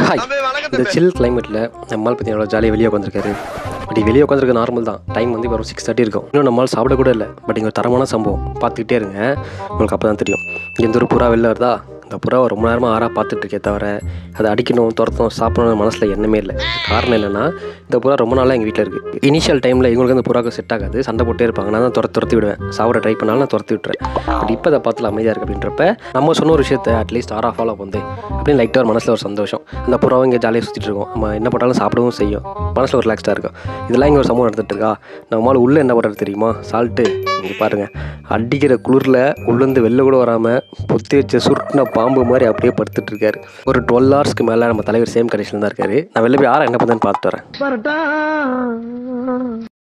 Hi. இந்த சில் கிளைமேட்டில் நம்மால் பற்றி எவ்வளோ ஜாலியாக வெளியே உட்காந்துருக்காரு. பட் வெளியே உட்காந்துருக்க நார்மல் தான். டைம் வந்து வெறும் 6:30 இருக்கும். இன்னும் நம்மளால் சாப்பிட கூட இல்லை. பட் இங்கே ஒரு தரமான சம்பவம் பார்த்துக்கிட்டே இருங்க, உங்களுக்கு அப்போ தான் தெரியும். எந்த ஒரு புறா வெளில வருதா, இந்த புறாவை ரொம்ப நேரமாக ஆறாக பார்த்துட்ருக்கே தவிர அதை அடிக்கணும், துரத்தணும், சாப்பிடணும் மனசில் எண்ணமே இல்லை. காரணம் என்னென்னா, இந்த புறா ரொம்ப நாளாக எங்கள் வீட்டில் இருக்குது. இனிஷியல் டைமில் எங்களுக்கு அந்த புறாவுக்கு செட் ஆகாது, சண்டை போட்டே இருப்பாங்க. நான் தான் துரத்தி விடுவேன், சாப்பிட ட்ரை பண்ணாலும் நான் துரத்தி விட்டுறேன். பட் இப்போ அதை பார்த்துல அமைதியாக இருக்குது. அப்படின்றப்ப நம்ம சொன்ன ஒரு விஷயத்தை அட்லீஸ்ட் ஆறாக ஃபாலோ வந்து அப்படின்னு லைட்டாக ஒரு மனசில் ஒரு சந்தோஷம். அந்த புறாவை இங்கே ஜாலியாக சுற்றிட்டு இருக்கோம், நம்ம என்ன போட்டாலும் சாப்பிடவும் செய்யும், மனசில் ஒரு ரிலாக்ஸ்டாக இருக்கும். இதெல்லாம் இங்கே ஒரு சம்பவம் நடந்துட்டு இருக்கா. நம்மளால் உள்ளே என்ன பண்ணுறது தெரியுமா, சால்ட்டு. இங்கே பாருங்கள், அடிக்கிற குளிரில் உள்ளேருந்து வெளில கூட வராமல் பொத்தி வச்ச சுருட்டின பாம்பு மாதிரி அப்படியே படுத்துட்டு இருக்காரு. ஒரு 12 ஹவர்ஸ்க்கு மேலே நம்ம தலைவர் சேம் கண்டிஷனில் தான் இருக்காரு. நான் வெளில போய் என்ன பண்ணுன்னு பார்த்துட்டு வரேன்.